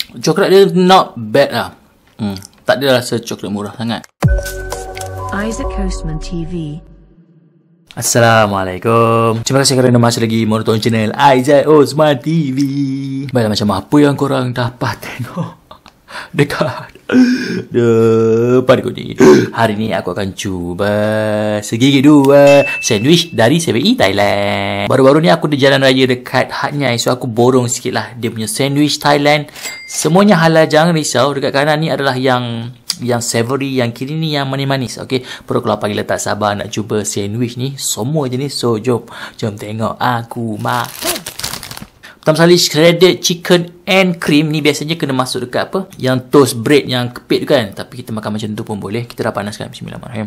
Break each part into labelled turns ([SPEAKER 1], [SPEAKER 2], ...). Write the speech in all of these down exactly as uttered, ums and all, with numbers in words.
[SPEAKER 1] Coklat dia not bad lah. Hmm, tak ada rasa coklat murah sangat.
[SPEAKER 2] Isaac Coastman T V.
[SPEAKER 1] Assalamualaikum. Terima kasih kerana masih lagi menonton channel Isaac Coastman T V. Baiklah, macam apa yang korang dapat tengok dekat depan aku ni. Hari ni aku akan cuba segigi dua sandwich dari seven E Thailand. Baru-baru ni aku di jalan raya dekat Hat Yai, so aku borong sikit lah dia punya sandwich Thailand. Semuanya halal, jangan risau. Dekat kanan ni adalah yang yang savory, yang kiri ni yang manis-manis. Okey, perut aku lapar gila, tak sabar nak cuba sandwich ni. Semua jenis. So jom, jom tengok aku makan. Pertama sekali, shredded chicken and cream ni biasanya kena masuk dekat apa? Yang toast bread yang kepit tu kan. Tapi kita makan macam tu pun boleh. Kita dah panaskan. Bismillahirrahmanirrahim.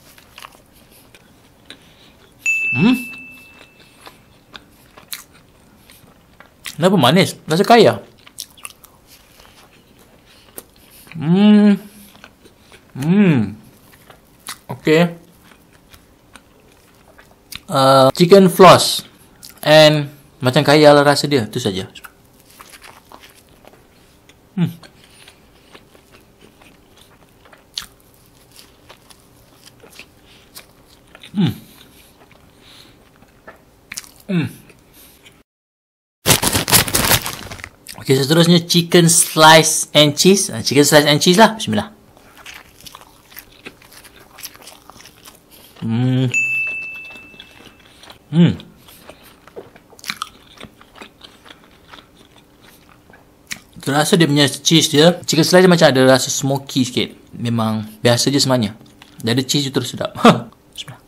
[SPEAKER 1] Hmm. Kenapa manis? Rasa kaya. Hmm. Hmm. Okay. Uh, chicken floss and macam kaya lah rasa dia. Tu saja. Hmm. Hmm. Hmm. Okey, seterusnya chicken slice and cheese. Chicken slice and cheese lah. Bismillah. Hmm. Hmm. Terasa dia punya cheese dia, chicken slice dia macam ada rasa smoky sikit. Memang biasa je sebenarnya. Dia ada cheese tu terus sedap. Bismillah.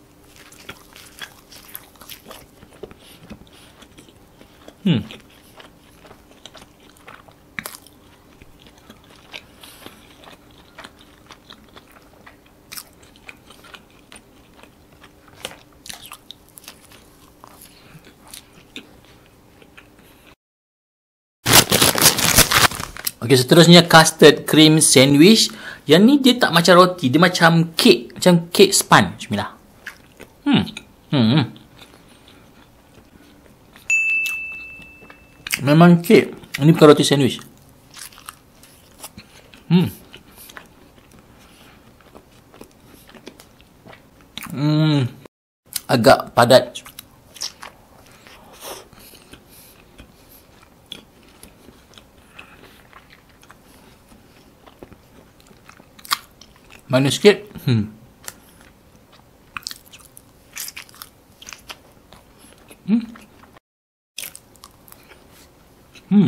[SPEAKER 1] Hmm. Okey, seterusnya custard cream sandwich. Yang ni dia tak macam roti, dia macam kek, macam kek span. Bismillah. Hmm. Hmm. Memang kek. Ini bukan roti sandwich. Hmm. Hmm. Agak padat. Manis sikit. Hmm. Hmm. Hmm.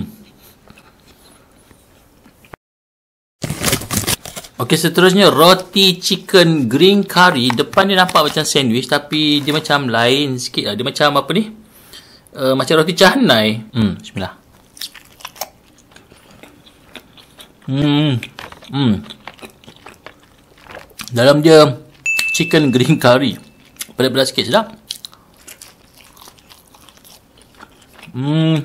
[SPEAKER 1] Okey, seterusnya roti chicken green curry. Depan dia nampak macam sandwich tapi dia macam lain sikit lah. Dia macam apa ni? Uh, macam roti canai. Hmm, bismillah. Hmm. Hmm. Dalam dia chicken green curry. Pedas-pedas sikit, sedap. Hmm.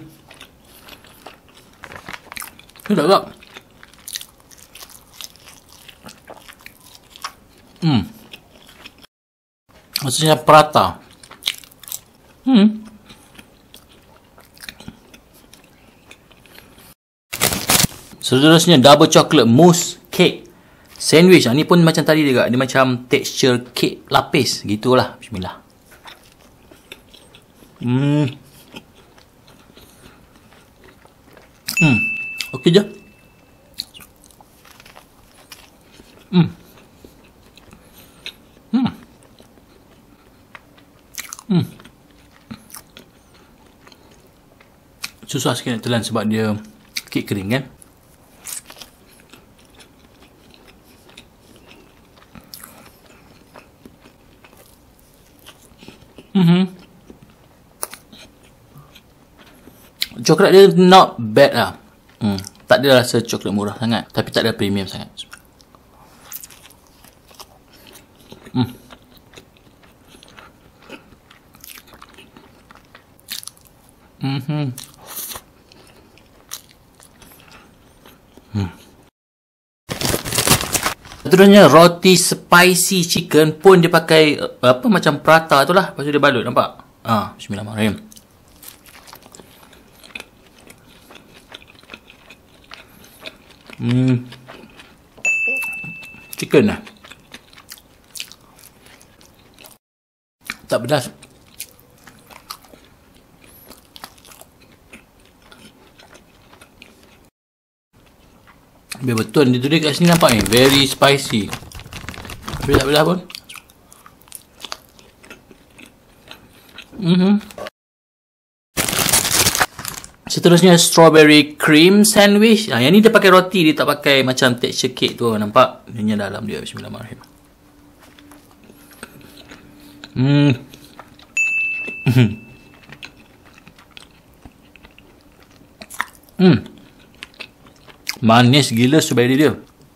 [SPEAKER 1] Sedap tak? Hmm. Maksudnya prata. Hmm. Seterusnya double chocolate mousse cake sandwich. Ni pun macam tadi juga. Dia macam texture kek lapis. Gitulah. Bismillah. Hmm. Hmm. Okey je. Hmm. Hmm. Hmm. Susah sikit nak telan sebab dia kek kering kan. Mm-hmm. Coklat dia not bad lah. Hmm. Tak ada rasa coklat murah sangat, tapi tak ada premium sangat. Hmm. Mm-hmm. Hmm. Seterusnya roti spicy chicken pun dia pakai apa macam prata tu lah. Lepas tu dia balut, nampak? Ah, bismillahirrahmanirrahim. Hmm. Chicken lah. Tak pedas. Biar betul dia tu dia kat sini nampak ni. Very spicy. Tapi tak pedas pun. Mm-hmm. Seterusnya strawberry cream sandwich. Ah, yang ni dia pakai roti, dia tak pakai macam texture cake tu. Nampak? Ini dalam dia. Bismillahirrahmanirrahim. Hmm. Hmm. Manis gila strawberry dia.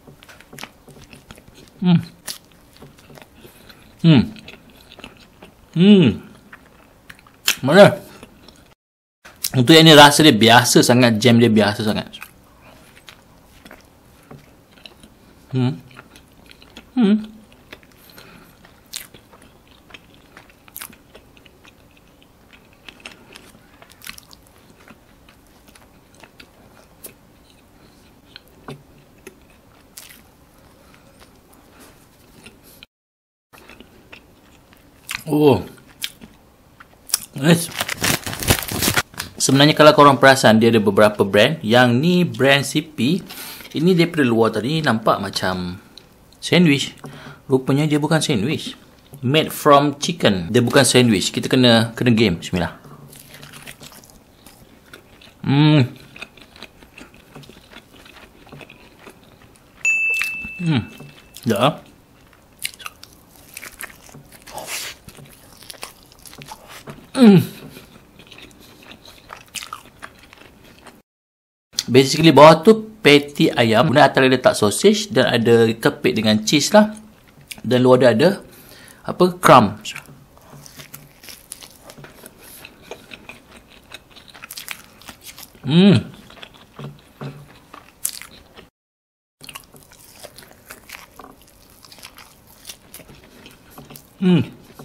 [SPEAKER 1] Hmm. Hmm. Hmm. Mana? Untuk yang ni rasa dia biasa sangat. Jam dia biasa sangat. Hmm. Hmm. Oh. Nice. Sebenarnya kalau korang perasan, dia ada beberapa brand. Yang ni brand C P. Ini daripada luar tadi nampak macam sandwich. Rupanya dia bukan sandwich. Made from chicken. Dia bukan sandwich. Kita kena kena game. Bismillah. Hmm. Hmm. Ya. Hmm. Basically bawah tu patty ayam, kemudian atas letak sausage dan ada kepit dengan cheese lah. Dan luar dia ada apa? Crumbs. Hmm. Hmm.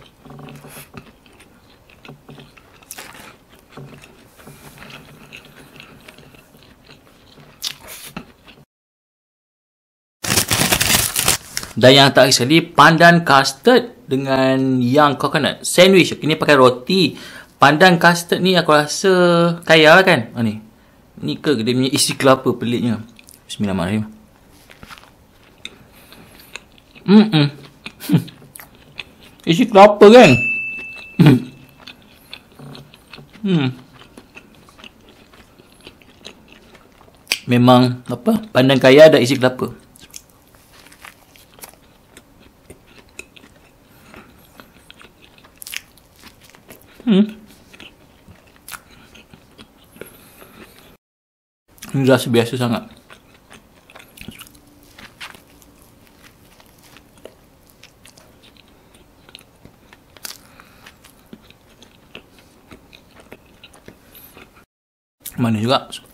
[SPEAKER 1] Dan yang tak sekali, pandan custard dengan yang coconut sandwich. Ini pakai roti. Pandan custard ni aku rasa kaya lah kan. Ha, ni. Ni ke dia punya isi kelapa peliknya. Bismillahirrahmanirrahim. Hmm. -mm. Isi kelapa kan. Hmm. Memang apa? Pandan kaya ada isi kelapa. Hmm. Ini rasa biasa sangat. Manis juga.